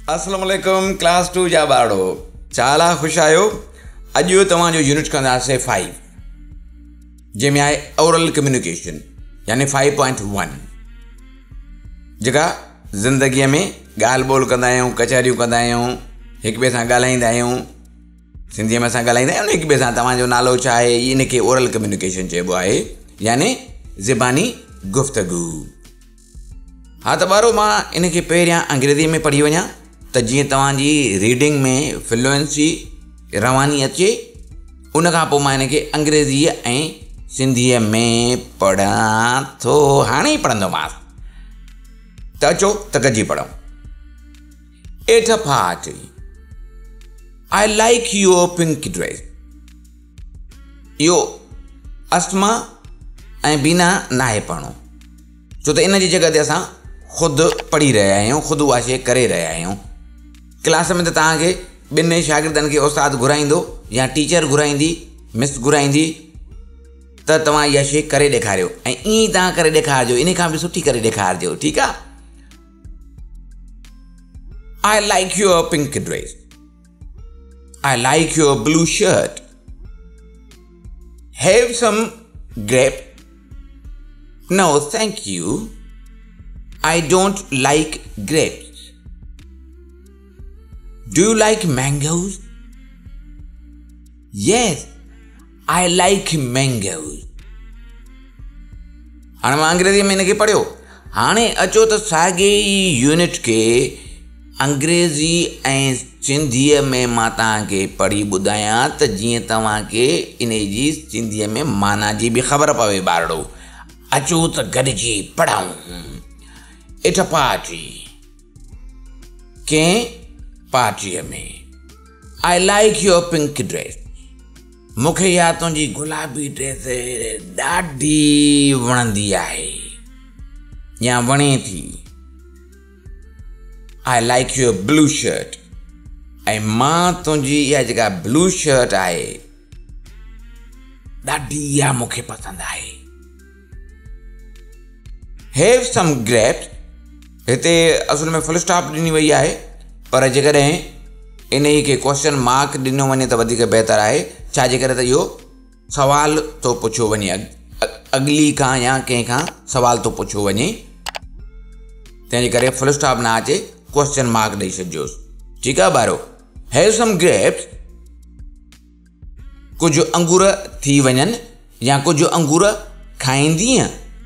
अस्सलामुअलैकुम क्लास 2 जा ॿारो चाला खुश आयो। अॼु तव्हांजो यूनिट कंदासीं 5 जंहिंमें आहे ओरल कम्युनिकेशन यानी 5.1 जेका ज़िंदगीअ में ॻाल्हि ॿोल कंदा आहियूं, कचहरियूं कंदा आहियूं, हिक ॿिए सां ॻाल्हाईंदा आहियूं, सिंधीअ में असां ॻाल्हाईंदा आहियूं हिक ॿिए सां। तव्हांजो नालो छा आहे, इनखे ओरल कम्युनिकेशन चइबो आहे यानी ज़बानी गुफ़्तगू। हाँ त ॿारो मां इनखे पहिरियां अंग्रेज़ी में पढ़ी वञा त जीअं तव्हांजी रीडिंग में फ्लुएंसी रवानी अचे, उन खां पोइ मां इनखे अंग्रेज़ीअ ऐं सिंधीअ में पढ़ां थो। हाणे ई पढ़ंदोमांसि त अचो त गॾिजी पढ़ूं। At a party I like your pink dress. इहो अस्मा ऐं बीना नाहे पढ़णो, छो त इन जी जॻह ते असां ख़ुदि पढ़ी रहिया आहियूं, ख़ुदि उहा शइ करे रहिया आहियूं। क्लास में त तव्हांखे ॿिनि शागिर्दनि खे उस्ताद घुराईंदो या टीचर घुराईंदी, मिस घुराईंदी त तव्हां इहा शइ करे ॾेखारियो ऐं ईअं ई तव्हां करे ॾेखारिजो, इन खां बि सुठी करे ॾेखारिजो, ठीकु आहे। I like your pink dress. I like your blue shirt. Have some grape. No, thank you. I don't like grapes. Do you like mangoes? Yes, I like mangoes. हाणे मां अंग्रेज़ी में इनखे पढ़ियो। हाणे अचो त साॻे यूनिट खे अंग्रेज़ी ऐं सिंधीअ में मां तव्हांखे पढ़ी ॿुधायां त जीअं तव्हांखे इन जी सिंधीअ में माना जी बि ख़बर पवे ॿारड़ो। अचो त गॾिजी पढ़ूं। इट अ पार्टी, कंहिं पार्टीअ में। I like your pink dress. मूंखे इहा तुंहिंजी गुलाबी ड्रेस ॾाढी वणंदी आहे या वणे थी। I like your blue shirt. ऐं मां तुंहिंजी इहा जेका ब्लू शर्ट आहे ॾाढी इहा मूंखे पसंदि आहे। Have some grapes. हिते असुल में फुल स्टॉप ॾिनी वई आहे, पर जेकॾहिं इन ई खे क्वेश्चन मार्क ॾिनो वञे त वधीक बहितर आहे। छाजे करे त इहो सवाल थो पुछियो वञे, अॻिली खां या कंहिंखां सवाल थो पुछियो वञे, तंहिंजे करे फुल स्टॉप न अचे, क्वेश्चन मार्क ॾेई छॾिजोसि, ठीकु आहे ॿारो। हैव सम ग्रेप्स, कुझु अंगूर थी वञनि या कुझु अंगूर खाईंदीअ।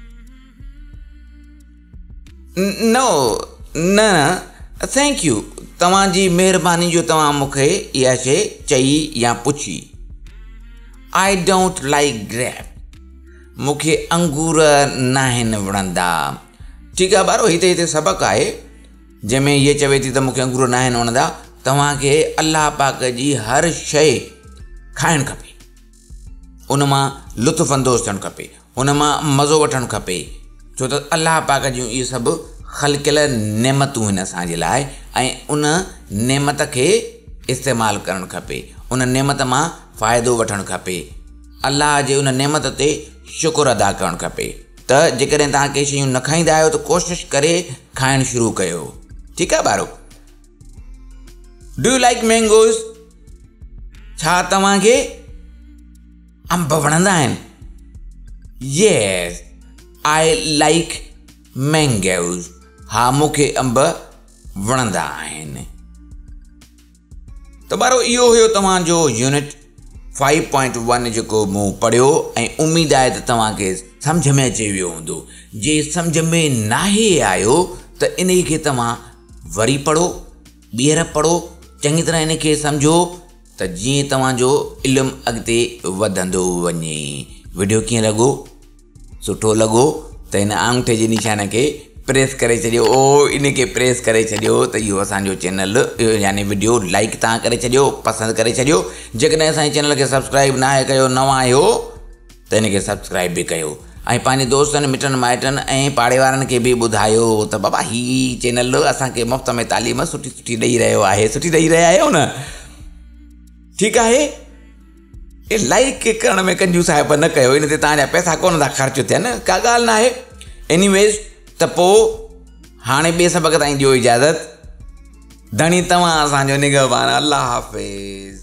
नो न थैंक यू, तव्हांजी महिरबानी जो तव्हां मूंखे इहा शइ चई या पुछी। I don't like grape. मूंखे अंगूर न आहिनि वणंदा। ठीकु आहे ॿारो, हिते सबक़ु आहे जंहिंमें इहे चवे थी त मूंखे अंगूर न आहिनि वणंदा। तव्हांखे अलाह पाक जी हर शइ खाइणु खपे, उन मां लुत्फ़ अंदोज़ थियणु खपे, उन मां मज़ो वठणु खपे, छो त अलाह पाक जूं इहे सभु ख़लकियल नेमतूं आहिनि असांजे लाइ, ऐं उन नेमत खे इस्तेमालु करणु खपे, उन नेमत मां फ़ाइदो वठणु खपे, अलाह जे उन नेमत ते शुक्र अदा करणु खपे। त जेकॾहिं तव्हां के शयूं न खाईंदा आहियो त कोशिशि करे खाइणु शुरू कयो, ठीकु आहे ॿारो। Do you like mangoes. छा तव्हांखे अंब वणंदा आहिनि? Yes I like mangoes. हा मूंखे अंब वणंदा आहिनि। त ॿारो इहो हुयो तव्हांजो यूनिट 5.1 जेको मूं पढ़ियो, ऐं उमेदु आहे त तव्हांखे सम्झ में अची वियो हूंदो। जे सम्झ में नाहे आयो त इन खे तव्हां वरी पढ़ो, ॿीहर पढ़ो, चङी तरह इन खे सम्झो त जीअं तव्हांजो इल्मु अॻिते वधंदो वञे। वीडियो कीअं लॻो? सुठो लॻो त हिन आंगूठे जे निशान खे प्रेस करे छॾियो, इन खे प्रेस करे छॾियो त इहो असांजो चैनल यानी वीडियो लाइक तव्हां करे छॾियो, पसंदि करे छॾियो। जेकॾहिं असांजे चैनल खे सब्सक्राइब न आहे कयो, नवां आहियो त इनखे सब्सक्राइब बि कयो, ऐं पंहिंजे दोस्तनि मिटनि माइटनि ऐं पाड़े वारनि खे बि ॿुधायो त बाबा हीउ चैनल असांखे मुफ़्त में तालीम सुठी सुठी ॾेई रहियो आहे। सुठी ॾेई रहिया आहियो न? ठीकु आहे। ये लाइक करण में कंजूस साहिब न कयो, इन ते तव्हांजा पैसा कोन था ख़र्च थियनि, का ॻाल्हि न आहे। एनीवेज़ त पोइ हाणे ॿिए सबक़ ताईं ॾियो इजाज़त। धणी तव्हां असांजो निगहबान। अल्लाह हाफ़िज़।